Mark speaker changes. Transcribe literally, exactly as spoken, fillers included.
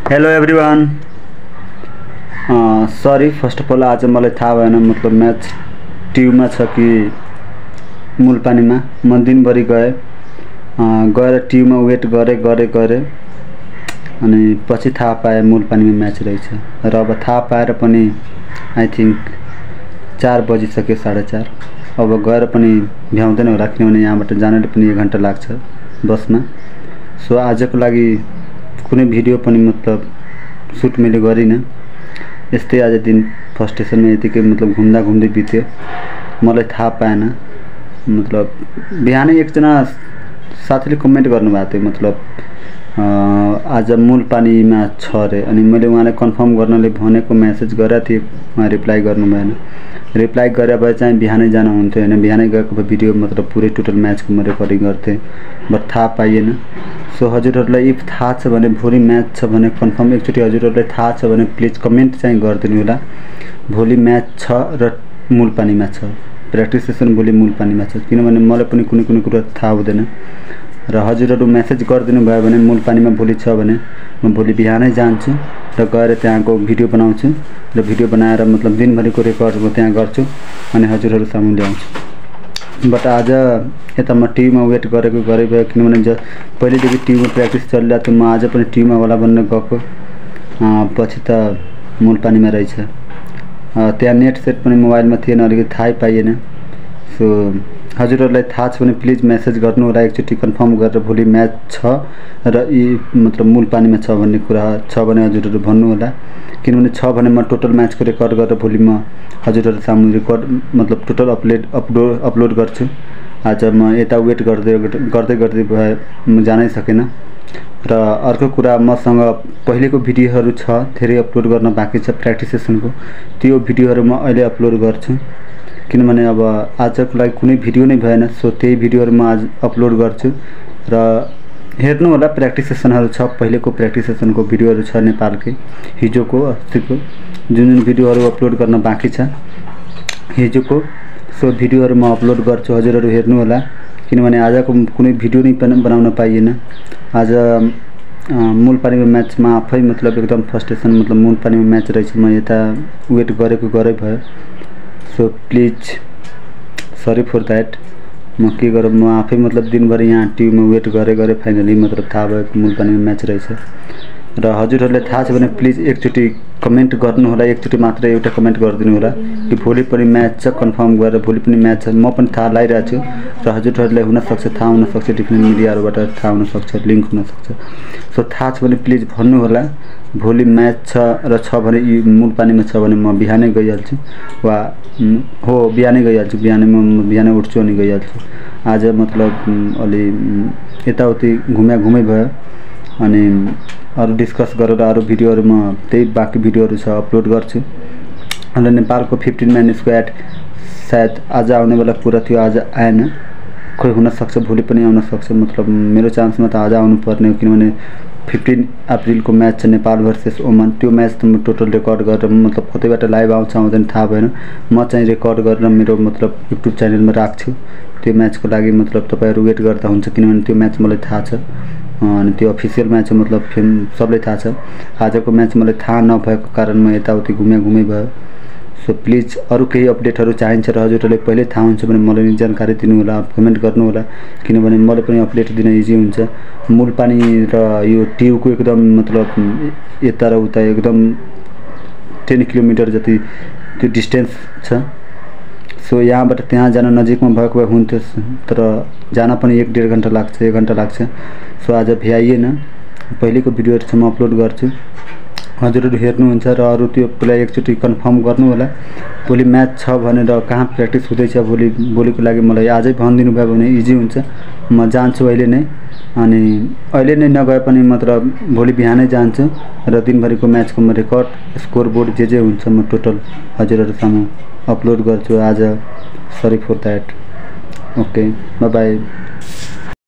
Speaker 1: Hello everyone. Sorry first of all आज मलाई थाहा भएन, मतलब म्याच ट्युमा छ कि मूलपानीमा। म दिनभरि गएँ, गएर ट्युमा वेट गरेँ गरेँ गरेँ अनि पछि थाहा पाएँ मूलपानीमा म्याच रहेछ। र अब थाहा पाएर पनि आई थिङ्क चार बजिसक्यो, साढे चार। अब गएर पनि भ्याउँदैन होला, किनभने यहाँबाट जानले पनि एक घन्टा लाग्छ बसमा। सो आजको लागि कुनै भिडियो पनि मतलब सुट मैले गरिनँ। यस्तै आज दिन फर्स्ट स्टेसनमा यतिकै मतलब घुम्दा घुम्दै बित्यो, मलाई थाहा पाएन। मतलब बिहानै एकजना साथीले कमेन्ट गर्नुभएको थियो, मतलब आज मूलपानीमा छ अरे। अनि मैले उहाँलाई कन्फर्म गर्नले भनेको मेसेज गरेको थिएँ, उहाँ रिप्लाई गर्नु भएन। रिप्लाई गरे भए चाहिँ बिहानै जानु हुन्थ्यो होइन। बिहानै गएको भए भिडियो मतलब पुरै टोटल म्याचको म रेकर्डिङ गर्थेँ, बट थाहा पाइएन। सो हजुरहरूलाई इफ थाहा छ भने, भोलि म्याच छ भने कन्फर्म एकचोटि हजुरहरूलाई थाहा छ भने प्लिज कमेन्ट चाहिँ गरिदिनु होला। भोलि म्याच छ र मूलपानीमा छ, प्र्याक्टिस सेसन भोलि मूलपानीमा छ। किनभने मलाई पनि कुनै कुनै कुरा थाहा हुँदैन। र हजुरहरू मेसेज गरिदिनु भयो भने मूलपानीमा भोलि छ भने म भोलि बिहानै जान्छु र गएर त्यहाँको भिडियो बनाउँछु र भिडियो बनाएर मतलब दिनभरिको रेकर्ड म त्यहाँ गर्छु अनि हजुरहरू सामु ल्याउँछु। बट आज यता म टिममा वेट गरेको गरे भयो, किनभने ज पहिलेदेखि टिममा प्र्याक्टिस चलिरहेको थियो। म आज पनि टिममा वाला बन्न गएको, पछि त मूलपानीमा रहेछ। त्यहाँ नेट सेट पनि मोबाइलमा थिएन, अलिकति थाहै पाइएन। सो हजुरहरूलाई थाहा छ भने प्लिज मेसेज गर्नु होला एकचोटि कन्फर्म गरेर भोलि म्याच छ र यी मतलब मूलपानीमा छ भन्ने कुरा छ भने हजुरहरू भन्नु होला। किनभने छ भने म टोटल म्याचको रेकर्ड गरेर भोलि म हजुरहरू सामु रेकर्ड मतलब टोटल अपलोड अपलोड अपलोड गर्छु। आज म यता वेट गर्दै गर्दै गर्दै भए म जानै सकेन। र अर्को कुरा, मसँग पहिलेको भिडियोहरू छ, धेरै अपलोड गर्न बाँकी छ प्र्याक्टिस सेसनको। त्यो भिडियोहरू म अहिले अपलोड गर्छु, किनभने अब आजको लागि कुनै भिडियो नै भएन। सो त्यही भिडियोहरू म आज अपलोड गर्छु र हेर्नु होला। प्र्याक्टिस सेसनहरू छ, पहिलेको प्र्याक्टिस सेसनको भिडियोहरू छ नेपालकै, हिजोको अस्तिको जुन जुन भिडियोहरू अपलोड गर्न बाँकी छ हिजोको। सो भिडियोहरू म अपलोड गर्छु, हजुरहरू हेर्नु होला। किनभने आजको कुनै भिडियो नै बनाउन पाइएन। आज मूलपानीमा म्याचमा आफै मतलब एकदम फर्स्ट स्टेसन मतलब मूलपानीमा म्याच रहेछ, म यता वेट गरेको गरे भयो। So please sorry for that. म के गरौँ, म आफै मतलब दिनभरि यहाँ टिममा वेट गरे गरे फाइनली मतलब थाहा भयो मूलपानीमा म्याच रहेछ। र हजुरहरूलाई थाहा छ भने प्लिज एकचोटि कमेन्ट गर्नु होला, एकचोटि मात्र एउटा कमेन्ट गरिदिनु होला कि भोलि पनि म्याच छ कन्फर्म गरेर भोलि पनि म्याच छ। म पनि थाहा लगाइरहेको छु र हजुरहरूलाई हुनसक्छ थाहा हुनसक्छ, डिफ्रेन्ट मिडियाहरूबाट थाहा हुनसक्छ, लिङ्क हुनसक्छ। सो थाहा छ भने प्लिज भन्नु होला। भोलि म्याच छ र छ भने यी मूलपानीमा छ भने म बिहानै गइहाल्छु, वा हो बिहानै गइहाल्छु। बिहानै म बिहानै उठ्छु अनि गइहाल्छु। आज मतलब अलि यताउति घुम्या घुमै भयो अनि अरू डिस्कस गरेर अरू भिडियोहरू म त्यही बाँकी भिडियोहरू छ अपलोड गर्छु। र नेपालको फिफ्टिन म्यान स्क्वाड सायद आज आउनेवाला कुरा थियो, आज आएन। खोइ हुनसक्छ भोलि पनि आउन सक्छ। मतलब मेरो चान्समा त आज आउनुपर्ने हो, किनभने फिफ्टिन अप्रिलको म्याच छ नेपाल भर्सेस ओमान। त्यो म्याच त म टोटल रेकर्ड गरेर मतलब कतैबाट लाइभ आउँछ आउँदैन थाहा भएन, म चाहिँ रेकर्ड गरेर मेरो मतलब युट्युब च्यानलमा राख्छु त्यो म्याचको लागि। मतलब तपाईँहरू वेट गर्दा हुन्छ, किनभने त्यो म्याच मलाई थाहा छ अनि त्यो अफिसियल म्याच मतलब फिल्म सबलाई थाहा छ। आजको म्याच मलाई थाहा नभएको कारण म यताउति घुम्या घुमै भयो। सो प्लिज अरू केही अपडेटहरू चाहिन्छ र हजुरहरूले पहिल्यै थाहा हुन्छ भने मलाई नि जानकारी दिनु होला, कमेन्ट गर्नु होला। किनभने मलाई पनि अपडेट दिन इजी हुन्छ। मूलपानी र यो टियुको एकदम मतलब यता र उता एकदम टेन किलोमिटर जति त्यो डिस्टेन्स छ। सो यहाँबाट त्यहाँ जान नजिकमा भएको भए हुन्थ्यो, तर जान पनि एक डेढ घन्टा लाग्छ, एक घन्टा लाग्छ। सो आज भ्याइएन। पहिलेको भिडियोहरू चाहिँ म अपलोड गर्छु, हजुरहरू हेर्नुहुन्छ। र अरू त्यो पहिला एकचोटि कन्फर्म गर्नु होला। भोलि म्याच छ भनेर कहाँ प्र्याक्टिस हुँदैछ भोलि भोलिको लागि मलाई आजै भनिदिनु भयो भने इजी हुन्छ। म जान्छु अहिले नै, अनि अहिले नै नगए पनि मतलब भोलि बिहानै जान्छु र दिनभरिको म्याचको म रेकर्ड स्कोर बोर्ड जे जे हुन्छ म टोटल हजुरहरूसँग अपलोड गर्छु आज। Sorry for that. Okay, bye by.